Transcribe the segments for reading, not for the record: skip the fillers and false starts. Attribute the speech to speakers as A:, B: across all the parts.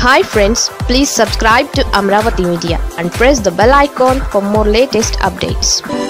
A: Hi friends, please subscribe to Amaravathi Media and press the bell icon for more latest updates.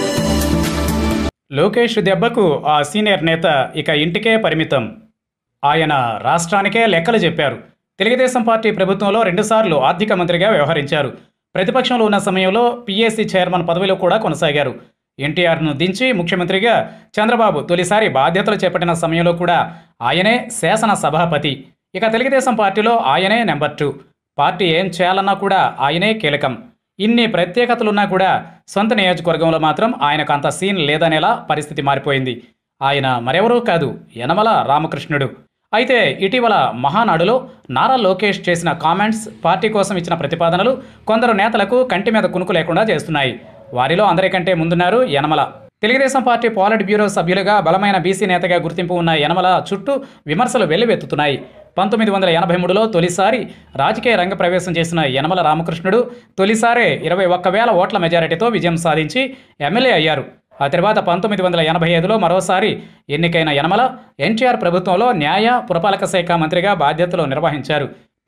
B: Lokesh దెబ్బకు ఆ senior నేత ఇక ఇంటికే పరిమితం. ఆయన రాష్ట్రానికే లెక్కలు చెప్పారు. తెలుగుదేశం పార్టీ ప్రభుత్వంలో రెండుసార్లు ఆర్థిక మంత్రిగా వ్యవహరించారు. ప్రతిపక్షంలో ఉన్న సమయంలో పీఏసీ చైర్మన్ పదవిలో కూడా కొనసాగారు. ఎన్టీఆర్ను దించి ముఖ్యమంత్రిగా చంద్రబాబు తొలిసారి బాధ్యతలు చేపట్టిన సమయంలో కూడా ఆయనే శాసన సభాపతి. ఇక తెలుగుదేశం పార్టీలో ఆయనే నెంబర్ 2. పార్టీ ఏం చేయాలన్నా కూడా ఆయనే కీలకం. ఇన్ని ప్రత్యేకతలున్నా కూడా సొంత నియోజకవర్గంలో మాత్రం ఆయనకు అంత సీన్ లేదనేలా పరిస్థితి మారిపోయింది. ఆయన మరెవరూ కాదు, యనమల రామకృష్ణుడు. అయితే ఇటీవల మహానాడులో నారా లోకేష్ చేసిన కామెంట్స్, పార్టీ కోసం ఇచ్చిన ప్రతిపాదనలు కొందరు నేతలకు కంటి మీద కునుకు లేకుండా చేస్తున్నాయి. వారిలో అందరికంటే ముందున్నారు Yanamala. Telugu Desam party politburo సభ్యులుగా బలమైన బీసీ నేతగా గుర్తింపు ఉన్న యనమల చుట్టూ విమర్శలు వెల్లువెత్తుతున్నాయి. 1983లో తొలిసారి రాజకీయ రంగ ప్రవేశం చేసిన యనమల రామకృష్ణుడు తొలిసారే 21,000 ఓట్ల మెజారిటీతో విజయం సాధించి ఎమ్మెల్యే అయ్యారు. ఆ తర్వాత 1985లో మరోసారి ఎన్నికైన యనమల ఎన్టీఆర్ ప్రభుత్వంలో న్యాయ పురపాలక శాఖ మంత్రిగా బాధ్యతలు నిర్వహించారు.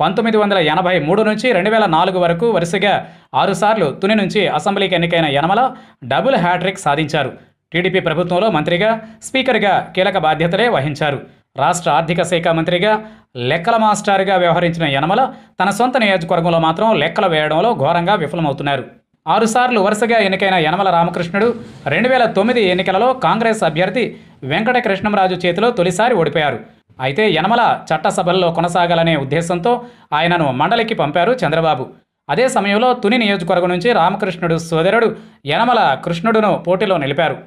B: 1983 నుంచి 2004 వరకు వరుసగా 6 సార్లు తుని నుంచి అసెంబ్లీకి ఎన్నికైన యనమల డబుల్ హ్యాట్రిక్ సాధించారు. టీడీపీ ప్రభుత్వంలో మంత్రిగా, స్పీకర్గా కీలక బాధ్యతలే వహించారు. రాష్ట్ర ఆర్థిక శాఖ మంత్రిగా, లెక్కల మాస్టర్గా వ్యవహరించిన యనమల తన సొంత నియోజకవర్గంలో మాత్రం లెక్కలు వేయడంలో ఘోరంగా విఫలమవుతున్నారు. 6 సార్లు వరుసగా ఎన్నికైన యనమల రామకృష్ణుడు 2009 ఎన్నికలలో కాంగ్రెస్ అభ్యర్థి వెంకట కృష్ణంరాజు చేతిలో తొలిసారి ఓడిపోయారు. అయితే యనమల చట్టసభల్లో కొనసాగాలనే ఉద్దేశంతో ఆయనను మండలికి పంపారు చంద్రబాబు. అదే సమయంలో తుని నియోజకవర్గం నుంచి రామకృష్ణుడు సోదరుడు యనమల కృష్ణుడును పోటీలో నిలిపారు.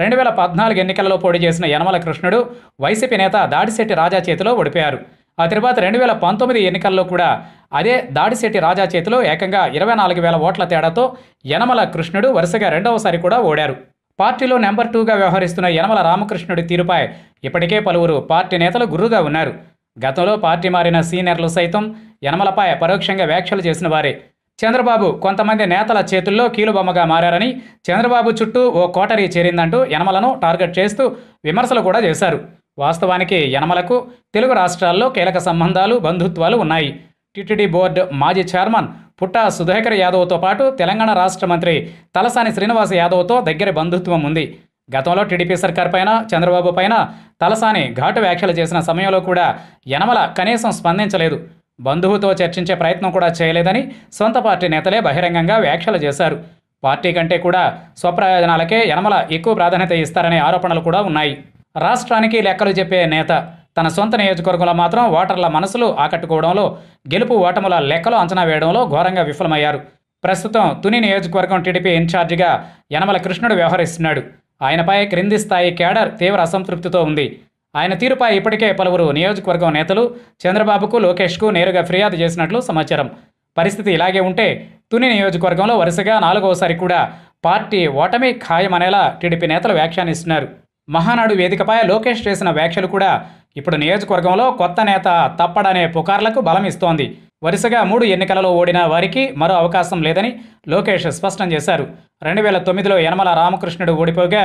B: 2014 ఎన్నికలలో పోటీ చేసిన యనమల కృష్ణుడు వైసీపీ నేత దాడిశెట్టి రాజా చేతిలో ఓడిపోయారు. ఆ తర్వాత 2019 ఎన్నికల్లో కూడా అదే దాడిశెట్టి రాజా చేతిలో ఏకంగా 24,000 ఓట్ల తేడాతో యనమల కృష్ణుడు వరుసగా రెండవసారి కూడా ఓడారు. పార్టీలో నెంబర్ 2గా వ్యవహరిస్తున్న యనమల రామకృష్ణుడి తీరుపై ఇప్పటికే పలువురు పార్టీ నేతలు గుర్రుగా ఉన్నారు. గతంలో పార్టీ మారిన సీనియర్లు సైతం యనమలపై పరోక్షంగా వ్యాఖ్యలు చేసిన వారే. చంద్రబాబు కొంతమంది నేతల చేతుల్లో కీలుబొమ్మగా మారారని, చంద్రబాబు చుట్టూ ఓ కోటరీ చేరిందంటూ యనమలను టార్గెట్ చేస్తూ విమర్శలు కూడా చేశారు. వాస్తవానికి యనమలకు తెలుగు రాష్ట్రాల్లో కీలక సంబంధాలు, బంధుత్వాలు ఉన్నాయి. టీటీడీ బోర్డు మాజీ చైర్మన్ పుట్టా సుధాకర్ యాదవ్తో పాటు తెలంగాణ రాష్ట్ర మంత్రి తలసాని శ్రీనివాస్ యాదవ్తో దగ్గర బంధుత్వం ఉంది. గతంలో టీడీపీ సర్కార్ పైన, చంద్రబాబు పైన తలసాని ఘాటు వ్యాఖ్యలు చేసిన సమయంలో కూడా యనమల కనీసం స్పందించలేదు. బంధువుతో చర్చించే ప్రయత్నం కూడా చేయలేదని సొంత పార్టీ నేతలే బహిరంగంగా వ్యాఖ్యలు చేశారు. పార్టీ కంటే కూడా స్వప్రయోజనాలకే యనమల ఎక్కువ ప్రాధాన్యత ఇస్తారనే ఆరోపణలు కూడా ఉన్నాయి. రాష్ట్రానికి లెక్కలు చెప్పే నేత తన సొంత నియోజకవర్గంలో మాత్రం ఓటర్ల మనసులు ఆకట్టుకోవడంలో, గెలుపు ఓటముల లెక్కలు అంచనా వేయడంలో ఘోరంగా విఫలమయ్యారు. ప్రస్తుతం తుని నియోజకవర్గం టీడీపీ ఇన్ఛార్జిగా యనమల కృష్ణుడు వ్యవహరిస్తున్నాడు. ఆయనపై క్రింది స్థాయి కేడర్ తీవ్ర అసంతృప్తితో ఉంది. ఆయన తీరుపై ఇప్పటికే పలువురు నియోజకవర్గం నేతలు చంద్రబాబుకు, లోకేష్కు నేరుగా ఫిర్యాదు చేసినట్లు సమాచారం. పరిస్థితి ఇలాగే ఉంటే తుని నియోజకవర్గంలో వరుసగా 4వసారి కూడా పార్టీ ఓటమి ఖాయమనేలా టీడీపీ నేతలు వ్యాఖ్యానిస్తున్నారు. మహానాడు వేదికపై లోకేష్ చేసిన వ్యాఖ్యలు కూడా ఇప్పుడు నియోజకవర్గంలో కొత్త నేత తప్పడనే పుకార్లకు బలం ఇస్తోంది. వరుసగా 3 ఎన్నికలలో ఓడిన వారికి మరో అవకాశం లేదని లోకేష్ స్పష్టం చేశారు. 2009లో యనమల రామకృష్ణుడు ఓడిపోగా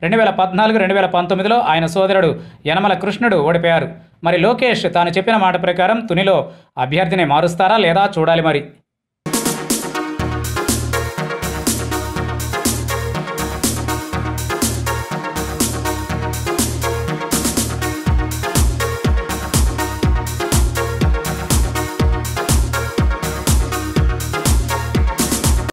B: 2014, 2019లో ఆయన సోదరుడు యనమల కృష్ణుడు ఓడిపోయారు. మరి లోకేష్ తాను చెప్పిన మాట ప్రకారం తునిలో అభ్యర్థిని మారుస్తారా లేదా చూడాలి మరి.